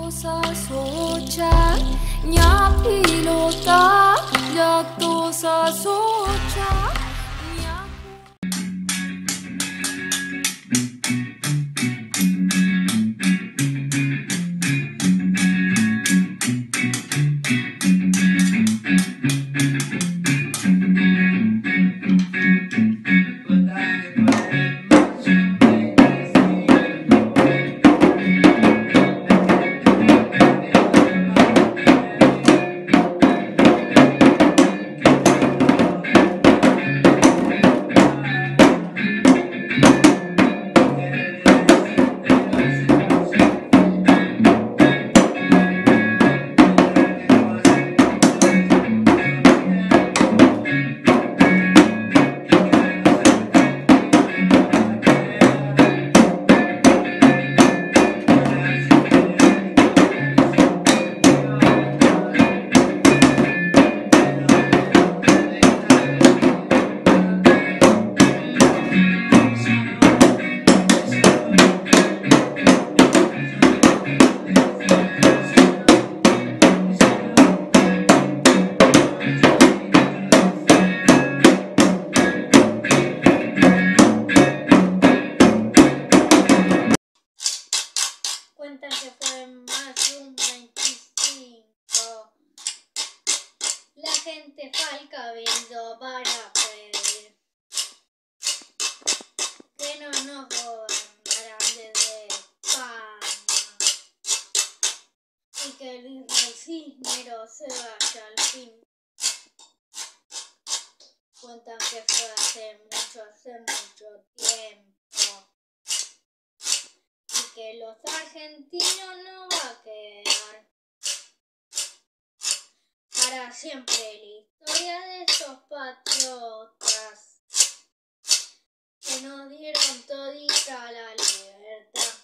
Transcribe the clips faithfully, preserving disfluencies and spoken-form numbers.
Yaktosa socha, nya pilota, yaktosa socha. Cuentan que fue más de un veinticinco. La gente fue al cabildo para pedir que no nos gobernaran desde España y que el virrey Cisneros se vaya al fin. Cuentan que fue hace mucho, hace mucho tiempo. Que los argentinos no va a quedar para siempre la historia de esos patriotas que nos dieron todita la libertad.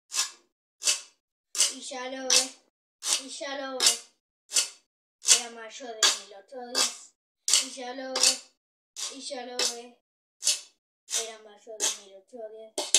Y ya lo ves, y ya lo ves, era mayo de mil ochocientos diez. Y ya lo ves, y ya lo ves, era mayo de mil ochocientos diez.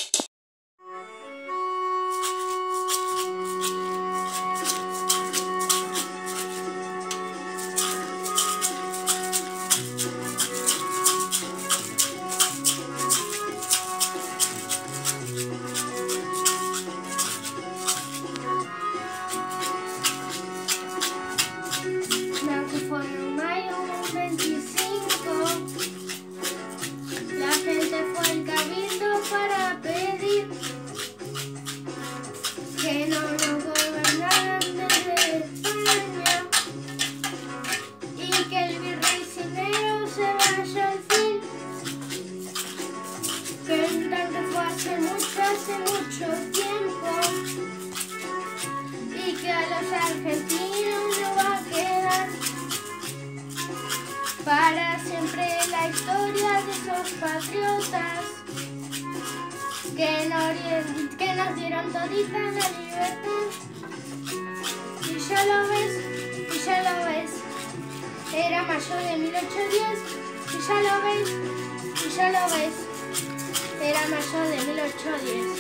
Hace mucho tiempo y que a los argentinos no va a quedar para siempre la historia de esos patriotas que nos, que nos dieron todita la libertad. Y ya lo ves, y ya lo ves, era mayo de mil ochocientos diez, y ya lo ves, y ya lo ves. Era mayo de mil ochocientos diez.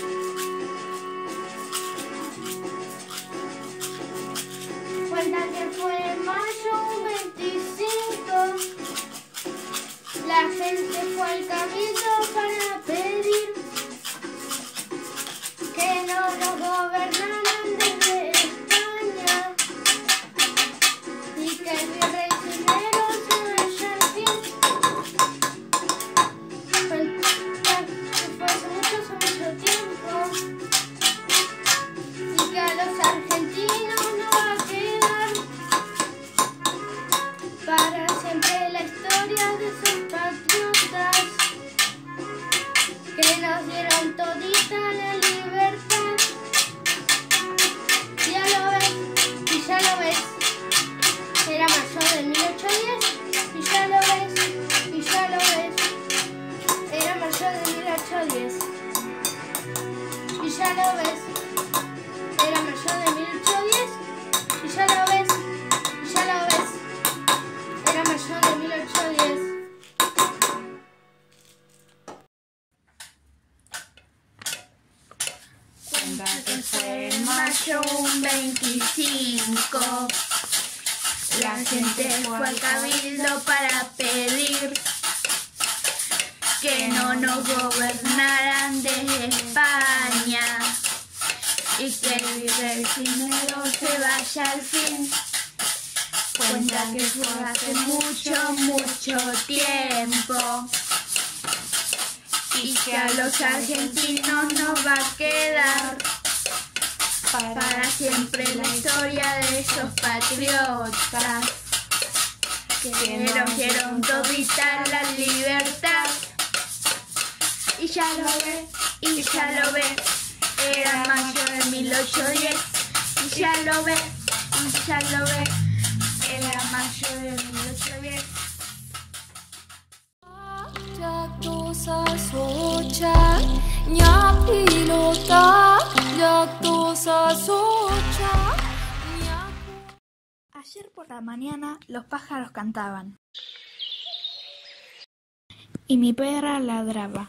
Cuentan que fue mayo veinticinco. La gente fue al cabildo para pedir que no nos gobernaran desde España y que el virrey Cisneros se vaya al fin. Fue hace mucho, hace mucho tiempo veinticinco. La gente fue al cabildo para pedir que no nos gobernaran desde España y que el virrey primero se vaya al fin. Cuenta que fue hace mucho, mucho tiempo y que a los argentinos nos va a quedar para siempre la historia de esos patriotas que nos dieron todita la libertad. Y ya lo ve, y ya lo ve, era mayo de mil ochocientos diez. Y ya lo ve, y ya lo ve, era mayo de mil ochocientos diez. Socha, ña pilota, lactosa socha, ña... Ayer por la mañana los pájaros cantaban y mi perra ladraba.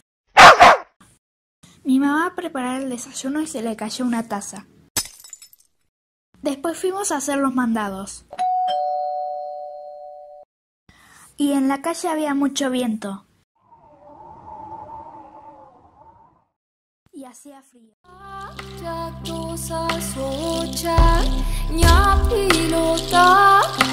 Mi mamá preparaba el desayuno y se le cayó una taza. Después fuimos a hacer los mandados. Y en la calle había mucho viento. Y hacía frío. Lactosa socha, ña pilota,